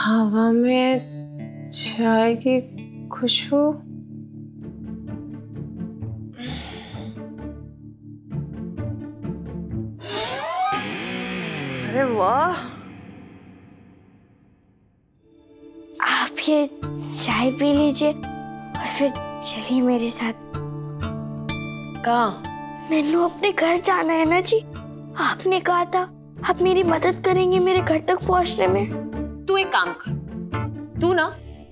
हवा में चाय की खुशबू। अरे वाह, आप ये चाय पी लीजिए और फिर चलिए मेरे साथ। कहाँ? मैंने अपने घर जाना है ना जी। आपने कहा था आप मेरी मदद करेंगे मेरे घर तक पहुंचने में। तू एक काम कर, तू ना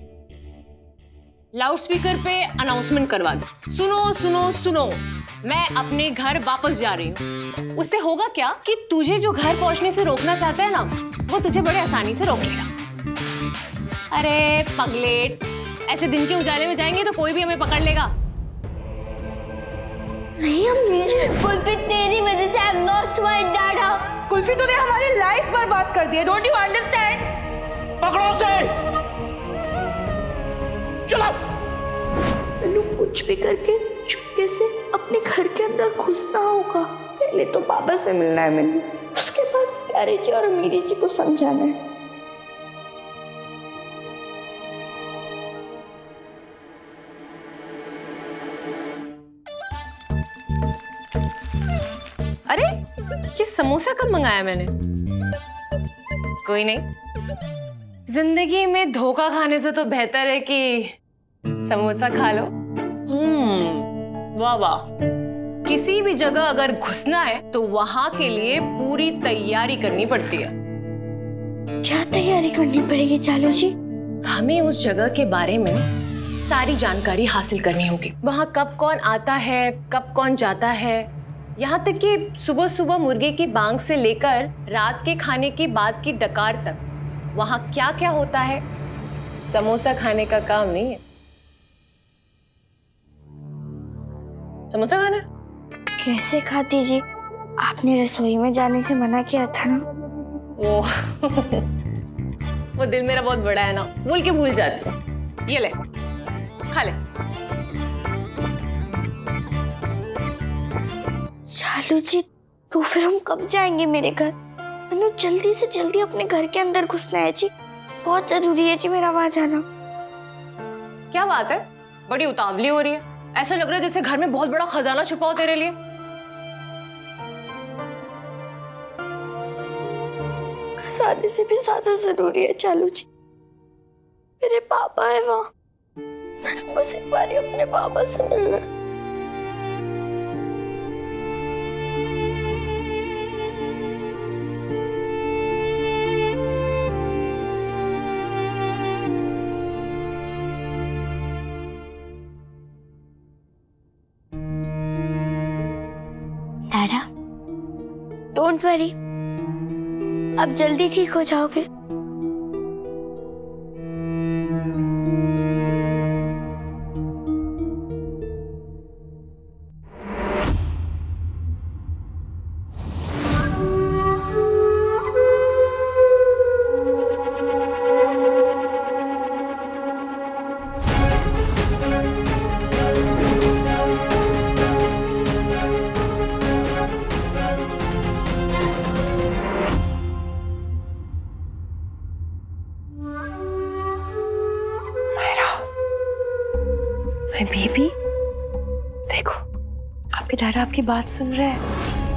लाउड स्पीकर पे अनाउंसमेंट करवा दे, सुनो सुनो सुनो, मैं अपने घर वापस जा रही हूँ। उससे होगा क्या कि तुझे जो घर पहुंचने से रोकना चाहता है ना, वो तुझे बड़े आसानी से रोक लेगा। अरे पगलेट, ऐसे दिन के उजाले में जाएंगे तो कोई भी हमें पकड़ लेगा। नहीं अम्मी जी, कुल्फी तेरी वजह से I lost my dad. Kulfi तूने हमारी लाइफ बर्बाद कर दी है, डोंट यू अंडरस्टैंड? पकड़ो उसे, चलो। मैंने कुछ भी करके चुपके से अपने घर के अंदर घुसना होगा। पहले तो पापा से मिलना है मैंने, उसके बाद प्यारे जी और मीरी जी को समझाना है। अरे ये समोसा कब मंगाया मैंने? कोई नहीं, जिंदगी में धोखा खाने से तो बेहतर है कि समोसा खा लो। वाह वाह, किसी भी जगह अगर घुसना है तो वहां के लिए पूरी तैयारी करनी पड़ती है। क्या तैयारी करनी पड़ेगी चालू जी? हमें उस जगह के बारे में सारी जानकारी हासिल करनी होगी। वहां कब कौन आता है, कब कौन जाता है, यहाँ तक कि सुबह सुबह मुर्गे की बांग से लेकर रात के खाने के बाद की डकार तक वहां क्या क्या होता है। समोसा खाने का काम नहीं है। समोसा खाना कैसे खाती जी? आपने रसोई में जाने से मना किया था ना। वो दिल मेरा बहुत बड़ा है ना, बोल के भूल जाती हूँ। ये ले, खा ले। चालू जी, तो फिर हम कब जाएंगे मेरे घर? मैंने जल्दी से जल्दी अपने घर के अंदर घुसना है जी, बहुत जरूरी है जी मेरा वहां जाना। क्या बात है, बड़ी उतावली हो रही है। ऐसा लग रहा है जैसे घर में बहुत बड़ा खजाना छुपा हो तेरे लिए। खजाने से भी ज्यादा जरूरी है चालू जी, मेरे पापा है वहां। मैंने बस एक बार अपने पापा से मिलना है। दादा, डोंट वरी, अब जल्दी ठीक हो जाओगे। माय बेबी, देखो आपके डैड आपकी बात सुन रहे हैं।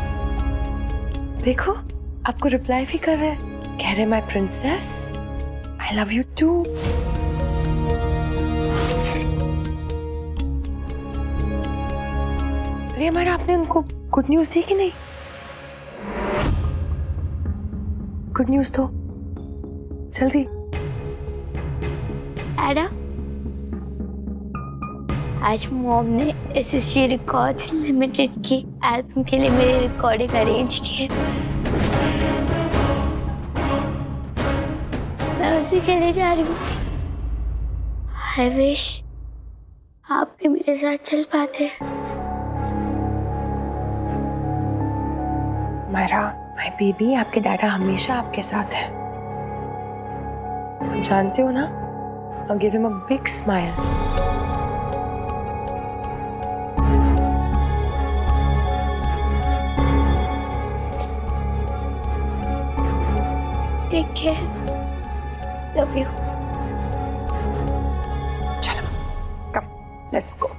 देखो आपको रिप्लाई भी कर रहे हैं, कह रहे my princess I love you too. अरे हमारा, आपने उनको गुड न्यूज दी कि नहीं? गुड न्यूज दो जल्दी। एडा, आज मॉम ने SSG रिकॉर्ड्स लिमिटेड की एल्बम के लिए मेरी रिकॉर्डिंग अरेंज की है। मैं उसी के लिए जा रही हूँ। आई विश आप भी मेरे साथ चल पाते। मायरा, माय बेबी, आपके डैडा हमेशा आपके साथ है, आप जानते हो ना। I'll give him a big smile. ठीक है। Love you. चलो कम लेट्स गो।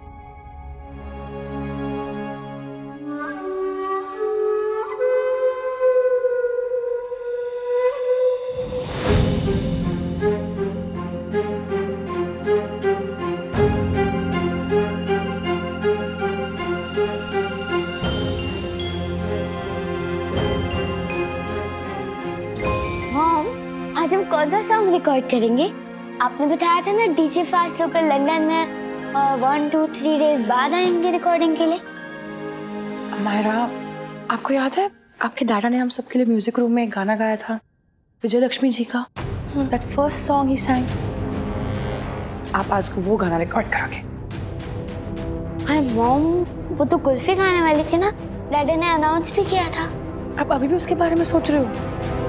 आज हम कौन सा सॉन्ग रिकॉर्ड करेंगे? आपने बताया था ना डीजे फास्ट लोकल लंदन में 1, 2, 3 डेज बाद आएंगे रिकॉर्डिंग के लिए। अमायरा, आपको याद है आपके दादा ने हम सबके लिए म्यूजिक रूम में एक गाना गाया था विजय लक्ष्मी जी का, दैट फर्स्ट सॉन्ग ही sang। आप आज को वो गाना रिकॉर्ड कराओगे। हाय मॉम, वो तो कुल्फी खाने वाली थी ना, डैडी ने अनाउंस भी किया था। आप अभी भी उसके बारे में सोच रहे हो?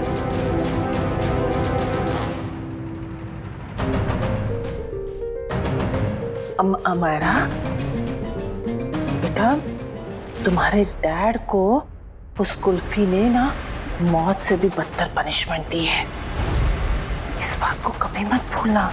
अमायरा बेटा, तुम्हारे डैड को उस कुल्फी ने ना मौत से भी बदतर पनिशमेंट दी है, इस बात को कभी मत भूलना।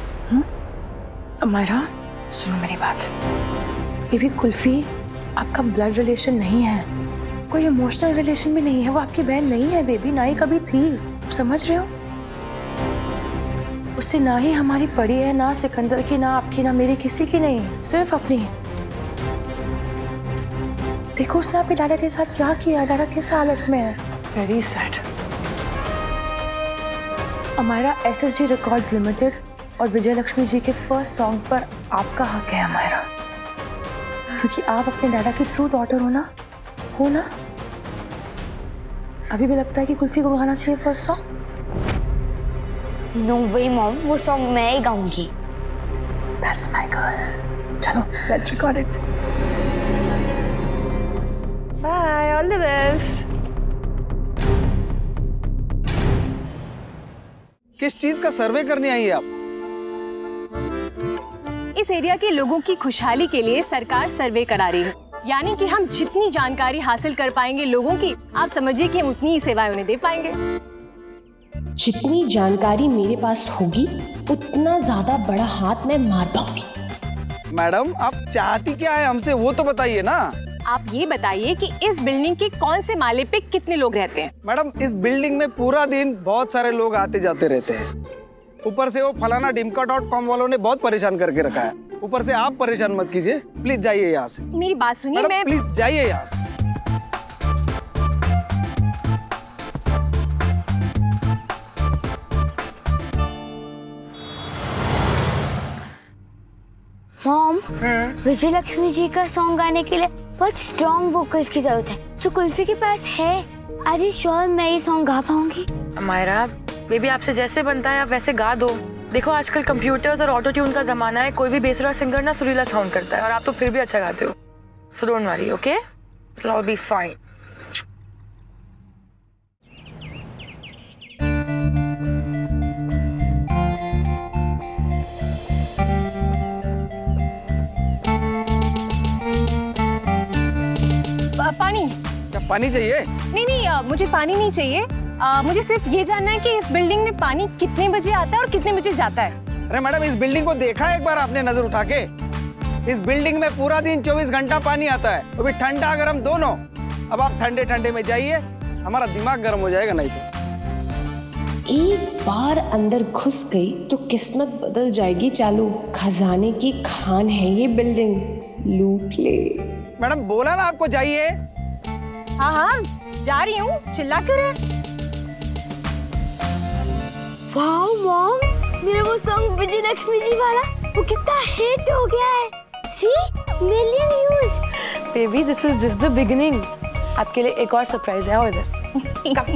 अमायरा सुनो मेरी बात, ये भी कुल्फी आपका ब्लड रिलेशन नहीं है, कोई इमोशनल रिलेशन भी नहीं है, वो आपकी बहन नहीं है बेबी, ना ही कभी थी, समझ रहे हो? उससे ना ही हमारी पड़ी है, ना सिकंदर की, ना आपकी, ना मेरी, किसी की नहीं, सिर्फ अपनी। देखो उसने आपके दादा के साथ क्या किया, दादा किस हालत में है, वेरी सैड। हमारा SSG रिकॉर्ड्स लिमिटेड और विजय लक्ष्मी जी के फर्स्ट सॉन्ग पर आपका हक है हमारा, क्योंकि आप अपने दादा की ट्रू डॉटर हो ना। अभी भी लगता है कि कुल्फी को गाना चाहिए first song? No way mom, वो सॉन्ग मैं ही गाऊंगी। That's my girl. चलो, let's record it. Bye, all the best. किस चीज का सर्वे करने आई है आप? इस एरिया के लोगों की खुशहाली के लिए सरकार सर्वे करा रही है, यानी कि हम जितनी जानकारी हासिल कर पाएंगे लोगों की, आप समझिए कि हम उतनी ही सेवाएं उन्हें दे पाएंगे। जितनी जानकारी मेरे पास होगी उतना ज्यादा बड़ा हाथ मैं मार पाऊंगी। मैडम आप चाहती क्या है हमसे, वो तो बताइए ना। आप ये बताइए कि इस बिल्डिंग के कौन से माले पे कितने लोग रहते हैं? मैडम इस बिल्डिंग में पूरा दिन बहुत सारे लोग आते जाते रहते हैं, ऊपर से वो फलाना dimka.com वालों ने बहुत परेशान करके रखा है, ऊपर से आप परेशान मत कीजिए, प्लीज जाइए यहाँ से। मेरी बात सुनिए, मैं प्लीज जाइए यहाँ से। मॉम, विजय लक्ष्मी जी का सॉन्ग गाने के लिए बहुत स्ट्रॉन्ग वोकल्स की जरूरत है, जो कुल्फी के पास है। आर यू श्योर मैं ये सॉन्ग गा पाऊंगी? अमायरा बेबी, आपसे जैसे बनता है आप वैसे गा दो। देखो आजकल कंप्यूटर्स और ऑटो ट्यून का जमाना है, कोई भी बेसुरा सिंगर ना सुरीला साउंड करता है, और आप तो फिर भी अच्छा गाते हो, so don't worry, okay? It will be fine. पानी? क्या पानी चाहिए? नहीं, मुझे पानी नहीं चाहिए, मुझे सिर्फ ये जानना है कि इस बिल्डिंग में पानी कितने बजे आता है और कितने बजे जाता है। अरे मैडम इस बिल्डिंग को देखा है एक बार आपने नजर उठा के? इस बिल्डिंग में पूरा दिन 24 घंटा पानी आता है, वो भी ठंडा गर्म दोनों। अब आप ठंडे ठंडे में जाइए, हमारा दिमाग गर्म हो जाएगा नहीं तो। एक बार अंदर घुस गई तो किस्मत बदल जाएगी चालू, खजाने की खान है ये बिल्डिंग, लूट ले। मैडम बोला ना आपको जाइए। हाँ जा रही हूँ, चिल्ला क्यों रहे? वाओ मॉम, मेरा वो सॉन्ग विजय लक्ष्मी जी वाला वो कितना हिट हो गया है। See, million views. Baby this is just the beginning, आपके लिए एक और सरप्राइज है, आओ इधर।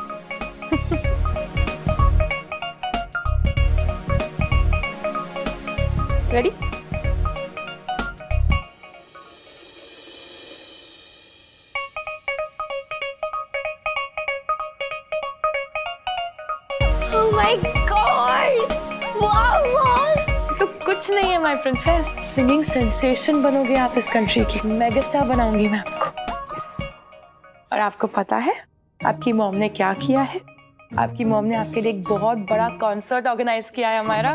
Ready? Oh my God! Wow, wow! तो कुछ नहीं है माय प्रिंसेस, सिंगिंग सेंसेशन बनोगे आप इस कंट्री की, मेगास्टार बनाऊंगी मैं आपको। और आपको पता है आपकी मॉम ने क्या किया है? आपकी मॉम ने आपके लिए एक बहुत बड़ा कॉन्सर्ट ऑर्गेनाइज किया है हमारा।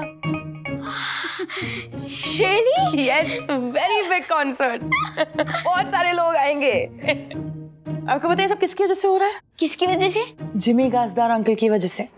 Really? Yes, very big concert. बहुत सारे लोग आएंगे। आपको पता है सब किसकी वजह से हो रहा है? किसकी वजह से? जिमी गासदार अंकल की वजह से।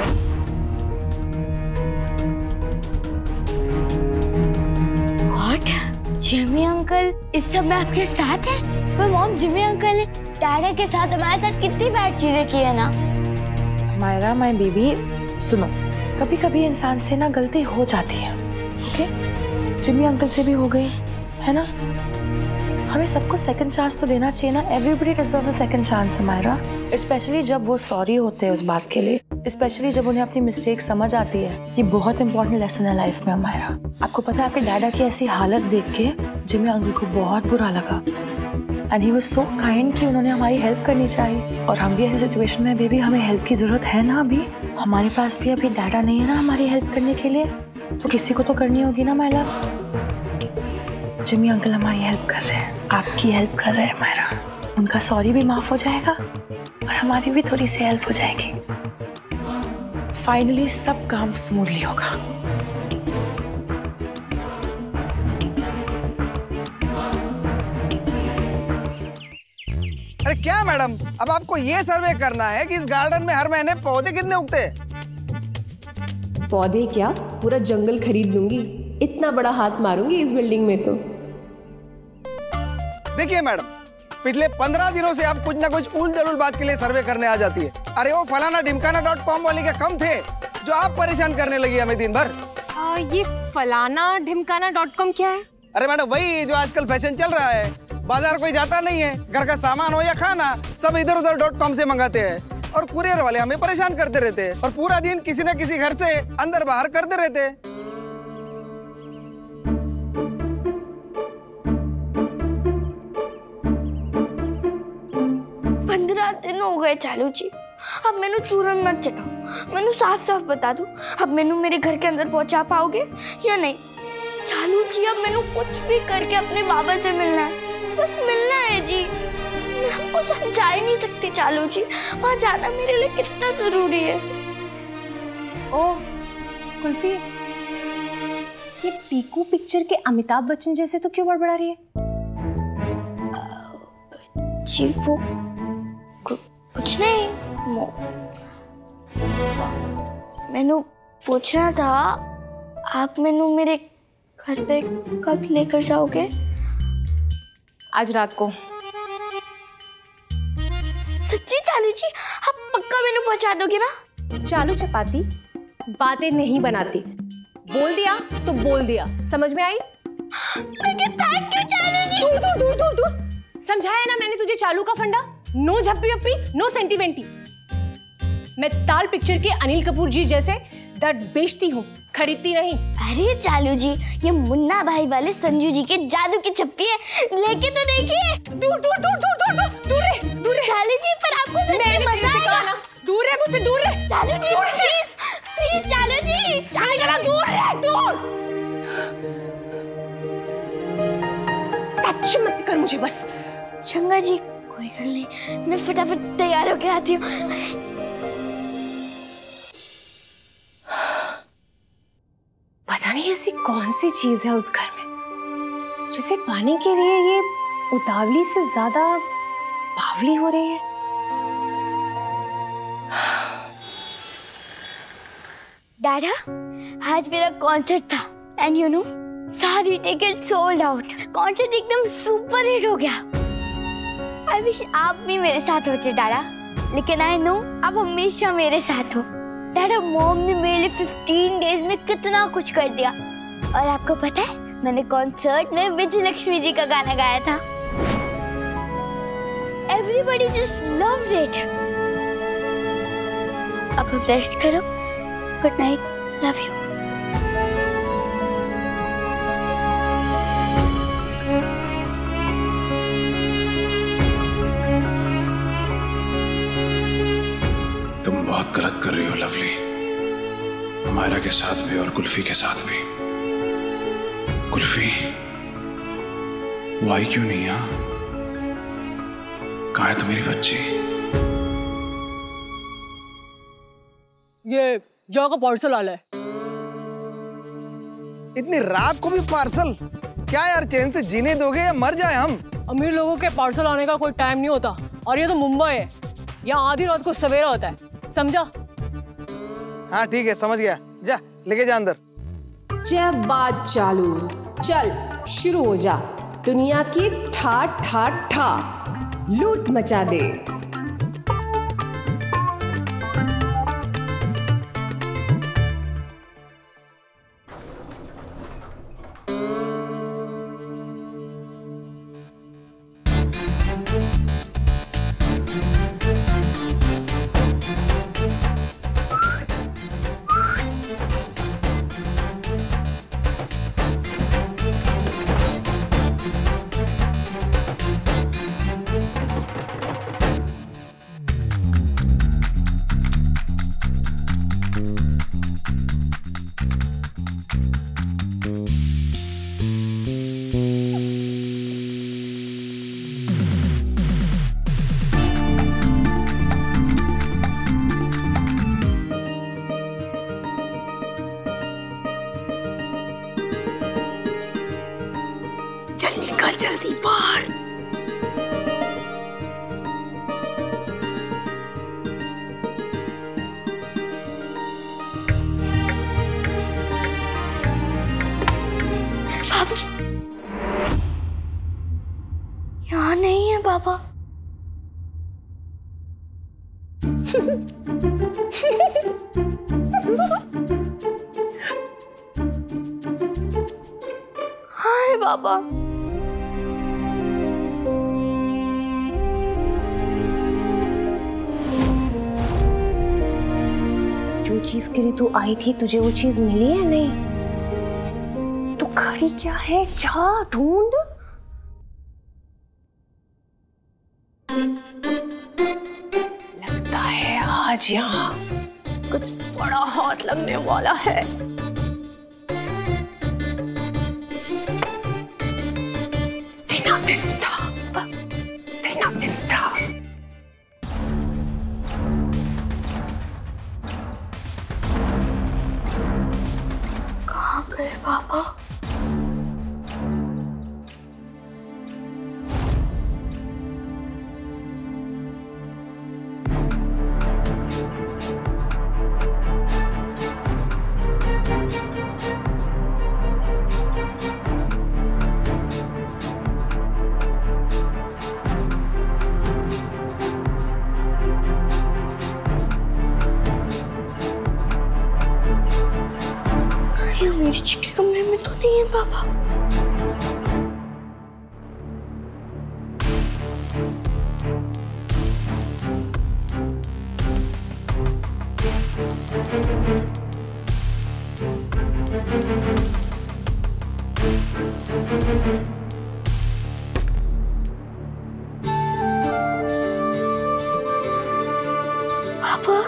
What? जिमी अंकल इस सब में आपके साथ है? पर मॉम, जिमी अंकल ने डैडा के साथ हमारे साथ कितनी बैड चीजें की है ना। मायरा, माय बेबी, सुनो, कभी कभी इंसान से ना गलती हो जाती है, ओके? जिमी अंकल से भी हो गई है ना। हमें सबको सेकंड चांस तो देना चाहिए ना। Everybody deserves a second chance, Myra. Specially जब वो सॉरी होते हैं उस बात के लिए, स्पेशली जब उन्हें अपनी मिस्टेक समझ आती है। ये बहुत इंपॉर्टेंट लेसन है लाइफ में, मायरा। आपको पता है आपके डैडा की ऐसी हालत देख के जिमी अंकल को बहुत बुरा लगा। And he was so kind कि उन्होंने हमारी हेल्प करनी चाहिए। और हम भी ऐसी सिचुएशन में बेबी, हमें हेल्प की जरूरत है ना। अभी हमारे पास भी अभी डैडा नहीं है ना हमारी हेल्प करने के लिए, तो किसी को तो करनी होगी ना माय लव। जिमी अंकल हमारी हेल्प कर रहे हैं, आपकी हेल्प कर रहे हैं मायरा। उनका सॉरी भी माफ हो जाएगा और हमारी भी थोड़ी सी हेल्प हो जाएगी। फाइनली सब काम स्मूथली होगा। अरे क्या मैडम, अब आपको ये सर्वे करना है कि इस गार्डन में हर महीने पौधे कितने उगते हैं? पौधे क्या, पूरा जंगल खरीद लूंगी। इतना बड़ा हाथ मारूंगी इस बिल्डिंग में तो। देखिए मैडम, पिछले 15 दिनों से आप कुछ ना कुछ उल जलूल बात के लिए सर्वे करने आ जाती है। अरे वो फलाना ढिमकाना.com वाले के कम थे जो आप परेशान करने लगी हमें दिन भर। ये फलाना ढिमकाना.com क्या है? अरे मैडम, वही जो आजकल फैशन चल रहा है। बाजार कोई जाता नहीं है, घर का सामान हो या खाना सब इधर उधर .com से मंगाते हैं और कुरियर वाले हमें परेशान करते रहते हैं और पूरा दिन किसी न किसी घर से अंदर बाहर करते रहते हैं। हो गए चालू जी, अब मैंने चूरन मत चटाओ। मैंने साफ साफ बता दूं, अब मैंने मेरे घर के अंदर पहुंचा पाओगे या नहीं? चालू जी, अब मैंने कुछ भी करके अपने बाबा से मिलना है, बस मिलना है जी। मैं आपको समझा ही नहीं सकती चालू जी, वहाँ जाना मेरे लिए कितना जरूरी है। ओ कुल्फी, ये पीकू पिक्चर के अमिताभ बच्चन जैसे तो क्यों बड़बड़ा रही है? जी वो कुछ नहीं, मैंने पूछना था, आप मैंने मेरे घर पे कब लेकर जाओगे? आज रात को। सच्ची चालू जी, आप पक्का मैंने पहुंचा दोगे ना? चालू चपाती बातें नहीं बनाती, बोल दिया तो बोल दिया, समझ में आई? थैंक यू चालू जी। दूर दूर दूर दूर दूर, समझाया ना मैंने तुझे चालू का फंडा। नो झप्पी अप्पी, नो सेंटीमेंटी। मैं ताल पिक्चर के अनिल कपूर जी जैसे दर्द बेचती हूँ, खरीदती नहीं। अरे चालू जी, ये मुन्ना भाई वाले संजू जी के जादू की चप्पी है, लेके तो देखिए। दूर दूर दूर दूर दूर दूर दूर रे, दूर रे। चालू जी, पर आपको सच्ची मजा आएगा। दूर रे मुझसे, दूर रे। चालू जी प्लीज प्लीज, चालू जी, चालू जी दूर रे, दूर। टच मत कर मुझे बस। चंगा जी, कोई कर ले, मैं फटाफट तैयार होके आती हूँ। पता नहीं ऐसी कौन सी चीज है उस घर में जिसे पाने के लिए ये उतावली से ज्यादा बावली हो रही है। डैडा, आज मेरा कॉन्सर्ट था एंड यू नो, सारी टिकट सोल्ड आउट। कॉन्सर्ट एकदम सुपर हिट हो गया। आई विश आप भी मेरे साथ होते डैडा, लेकिन आई नो आप हमेशा मेरे साथ हो। डैडा, मॉम ने मेरे लिए 15 डेज में कितना कुछ कर दिया। और आपको पता है, मैंने कॉन्सर्ट में विजय लक्ष्मी जी का गाना गाया था। Everybody just loved it. अब आप रेस्ट करो। Good night, love you. तुम बहुत गलत कर रही हो लवली, हमारा के साथ भी और कुल्फी के साथ भी। कुल्फी, वो आई क्यों नहीं? यहाँ कहाँ है तुम्हारी बच्ची? ये जॉ का पार्सल आला है। इतनी रात को भी पार्सल? क्या यार, चैन से जीने दोगे या मर जाए हम? अमीर लोगों के पार्सल आने का कोई टाइम नहीं होता, और ये तो मुंबई है, यहाँ आधी रात को सवेरा होता है, समझा? हाँ ठीक है, समझ गया। जा लेके जा अंदर। जब बात चालू, चल शुरू हो जा। दुनिया की ठा ठा ठा लूट मचा दे। जल्दी बाहर। पापा, यहाँ नहीं है पापा। कहाँ है पापा? जो चीज के लिए तू आई थी, तुझे वो चीज मिली है नहीं? तू खड़ी क्या है? जा ढूंढ। लगता है आज यहाँ कुछ बड़ा हाथ लगने वाला है। दिन था। कहाँ गए पापा? मिर्ची के कमरे में तो नहीं है पापा। पापा,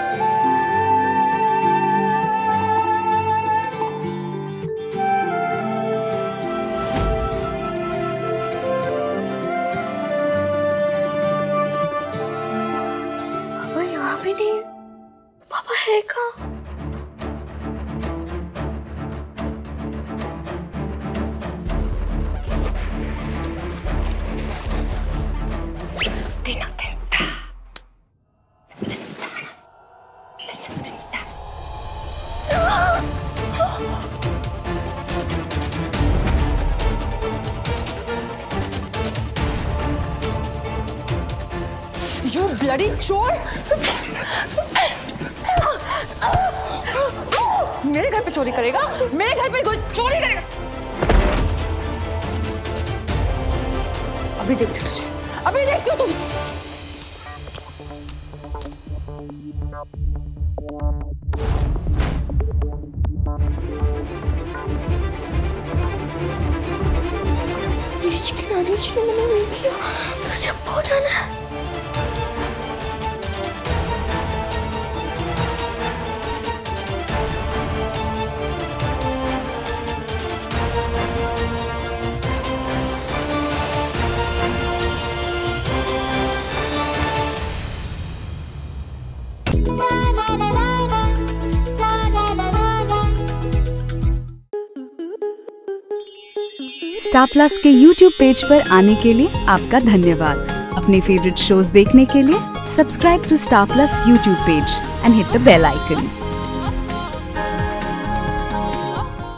भी नहीं। पापा है कहाँ? You bloody चोर! मेरे घर पे चोरी करेगा? मेरे घर पे कोई चोरी करेगा? अभी देखती तुझे, अभी देखती हूँ तुझे। मेरी चिकन आने के लिए मैंने वेट किया तो उसे अब पहुंचाना है। स्टार प्लस के YouTube पेज पर आने के लिए आपका धन्यवाद। अपने फेवरेट शोज देखने के लिए subscribe to star plus YouTube page and hit the bell icon.